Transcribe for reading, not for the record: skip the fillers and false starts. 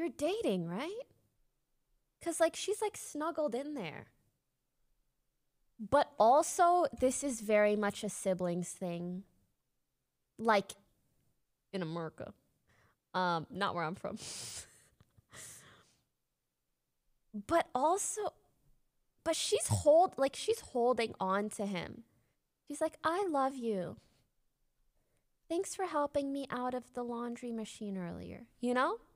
You're dating, right? Because, like, she's, like, snuggled in there. But also, this is very much a siblings thing. Like, in America. Not where I'm from. But also, but she's holding on to him. She's like, I love you. Thanks for helping me out of the laundry machine earlier. You know?